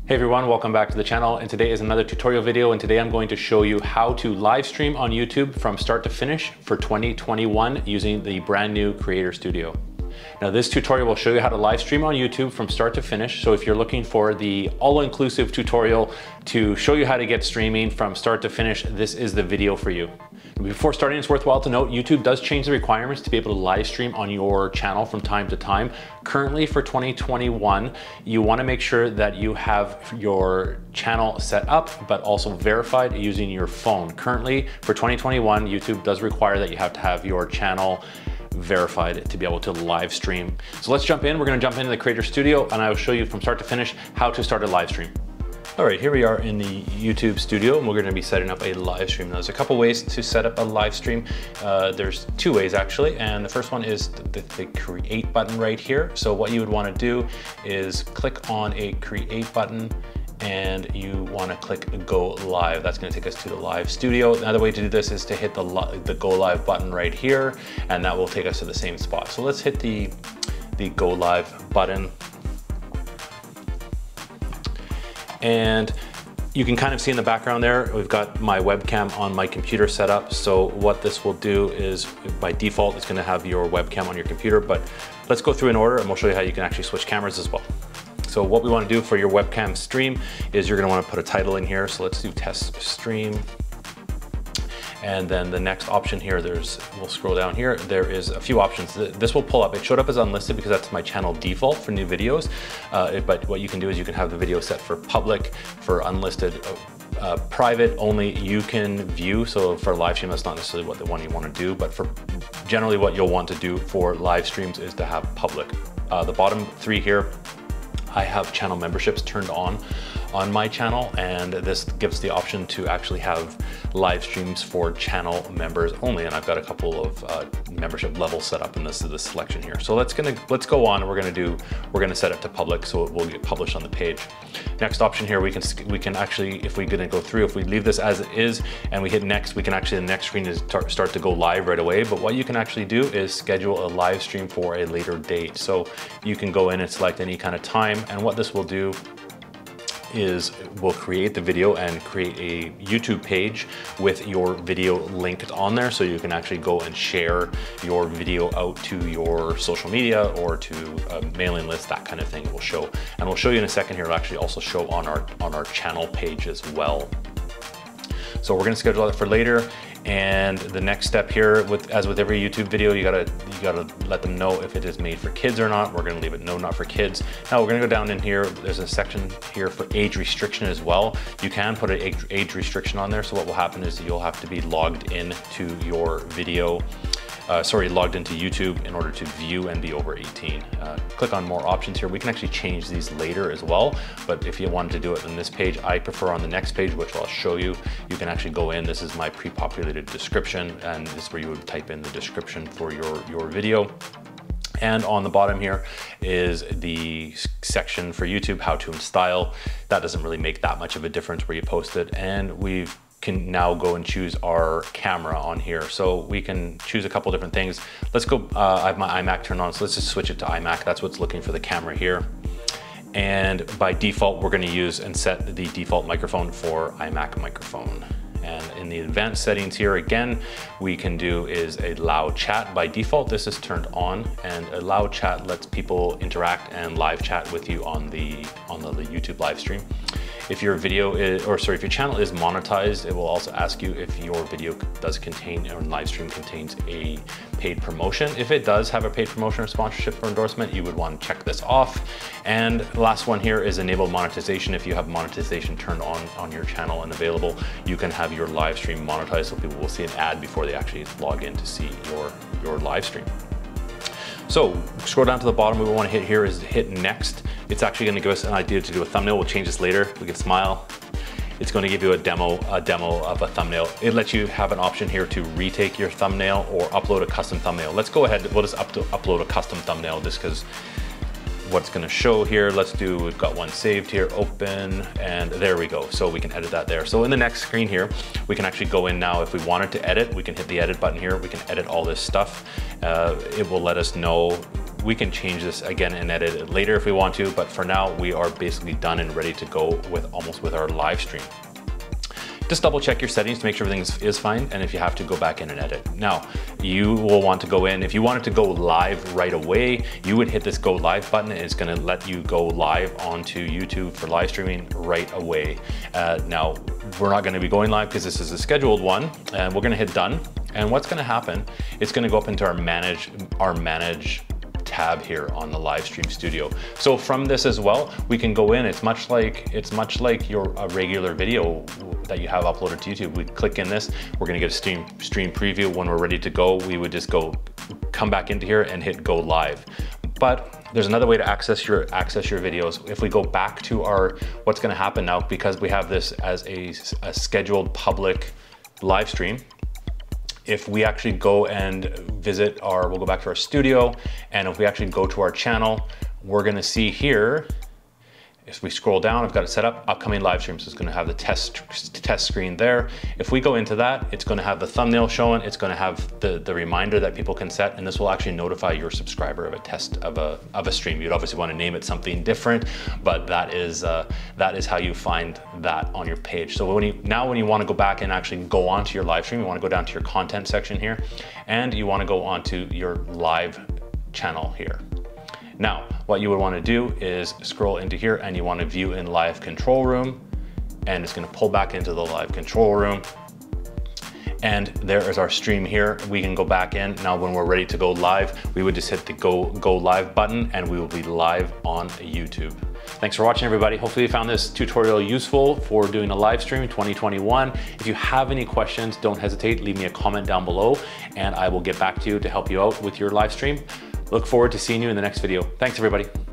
Hey everyone, welcome back to the channel, and today is another tutorial video, and today I'm going to show you how to live stream on YouTube from start to finish for 2021 using the brand new Creator Studio. Now this tutorial will show you how to live stream on YouTube from start to finish, so if you're looking for the all-inclusive tutorial to show you how to get streaming from start to finish, this is the video for you. Before starting, it's worthwhile to note YouTube does change the requirements to be able to live stream on your channel from time to time. Currently for 2021, you want to make sure that you have your channel set up but also verified using your phone. Currently for 2021, YouTube does require that you have to have your channel verified to be able to live stream. So let's jump in. We're going to jump into the Creator Studio and I will show you from start to finish how to start a live stream. All right, here we are in the YouTube studio and we're going to be setting up a live stream. Now, there's a couple ways to set up a live stream. There's two ways actually, and the first one is the create button right here. So what you would want to do is click on a create button and you want to click go live. That's going to take us to the live studio. Another way to do this is to hit the go live button right here, and that will take us to the same spot. So let's hit the go live button. And you can kind of see in the background there, we've got my webcam on my computer set up. So what this will do is by default, it's going to have your webcam on your computer, but let's go through in order and we'll show you how you can actually switch cameras as well. So what we want to do for your webcam stream is you're going to want to put a title in here. So let's do test stream. And then the next option here, we'll scroll down here, there is a few options. This will pull up, it showed up as unlisted because that's my channel default for new videos. But what you can do is you can have the video set for public, for unlisted, private only you can view. So for live stream, that's not necessarily what the one you want to do, but for generally what you'll want to do for live streams is to have public. The bottom three here, I have channel memberships turned on my channel, and this gives the option to actually have live streams for channel members only. And I've got a couple of membership levels set up, and this is the selection here. So let's go on. We're gonna set it to public, so it will get published on the page. Next option here, we can actually, if we're gonna go through, if we leave this as it is and we hit next, we can actually, the next screen is start to go live right away. But what you can actually do is schedule a live stream for a later date. So you can go in and select any kind of time, and what this will do is we'll create the video and create a YouTube page with your video linked on there, so you can actually go and share your video out to your social media or to a mailing list, that kind of thing it will show. And we'll show you in a second here, it'll actually also show on our channel page as well. So we're gonna schedule that for later. And the next step here, as with every YouTube video, you gotta let them know if it is made for kids or not. We're gonna leave it no, not for kids. Now we're gonna go down in here. There's a section here for age restriction as well. You can put an age restriction on there. So what will happen is you'll have to be logged in to your video. Logged into YouTube in order to view and be over 18. Click on more options here. We can actually change these later as well, but if you wanted to do it on this page, I prefer on the next page, which I'll show you. You can actually go in, this is my pre-populated description, and this is where you would type in the description for your video. And on the bottom here is the section for YouTube, how to and style. That doesn't really make that much of a difference where you post it, and we can now go and choose our camera on here. So we can choose a couple different things. Let's go, I have my iMac turned on, so let's just switch it to iMac. That's what's looking for the camera here. And by default, we're gonna use and set the default microphone for iMac microphone. And in the advanced settings here, again, we can do is a loud chat. By default, this is turned on, and a loud chat lets people interact and live chat with you on the YouTube live stream. If your video is, if your channel is monetized, it will also ask you if your video does contain, or live stream contains a paid promotion. If it does have a paid promotion or sponsorship or endorsement, you would want to check this off. And the last one here is enable monetization. If you have monetization turned on your channel and available, you can have your live stream monetized, so people will see an ad before they actually log in to see your live stream. So scroll down to the bottom, what we want to hit here is hit next. It's actually going to give us an idea to do a thumbnail. We'll change this later. We can smile. It's going to give you a demo of a thumbnail. It lets you have an option here to retake your thumbnail or upload a custom thumbnail. Let's go ahead, we'll just upload a custom thumbnail just because what's going to show here. We've got one saved here, open, and there we go. So we can edit that there. So in the next screen here, we can actually go in now. If we wanted to edit, we can hit the edit button here. We can edit all this stuff. It will let us know We can change this again and edit it later if we want to, but for now we are basically done and ready to go with our live stream. Just double check your settings to make sure everything is fine, and if you have to, go back in and edit. Now, you will want to go in, if you wanted to go live right away, you would hit this go live button, and it's gonna let you go live onto YouTube for live streaming right away. Now, we're not gonna be going live because this is a scheduled one, and we're gonna hit done. And what's gonna happen, it's gonna go up into our manage tab here on the live stream studio. So from this as well, we can go in, it's much like your regular video that you have uploaded to YouTube. We click in this, we're gonna get a stream preview. When we're ready to go, we would just come back into here and hit go live. But there's another way to access your videos. If we go back to what's gonna happen now, because we have this as a scheduled public live stream, if we actually go and we'll go back to our studio, and if we actually go to our channel, we're gonna see here, if we scroll down, I've got it set up, upcoming live streams. It's gonna have the test screen there. If we go into that, it's gonna have the thumbnail showing, it's gonna have the reminder that people can set, and this will actually notify your subscriber of a test of a stream. You'd obviously wanna name it something different, but that is how you find that on your page. So when you wanna go back and actually go onto your live stream, you wanna go down to your content section here, and you wanna go onto your live channel here. Now, what you would want to do is scroll into here, and you want to view in live control room, and it's going to pull back into the live control room. And there is our stream here. We can go back in. Now, when we're ready to go live, we would just hit the go live button, and we will be live on YouTube. Thanks for watching, everybody. Hopefully you found this tutorial useful for doing a live stream in 2021. If you have any questions, don't hesitate, leave me a comment down below, and I will get back to you to help you out with your live stream. Look forward to seeing you in the next video. Thanks, everybody.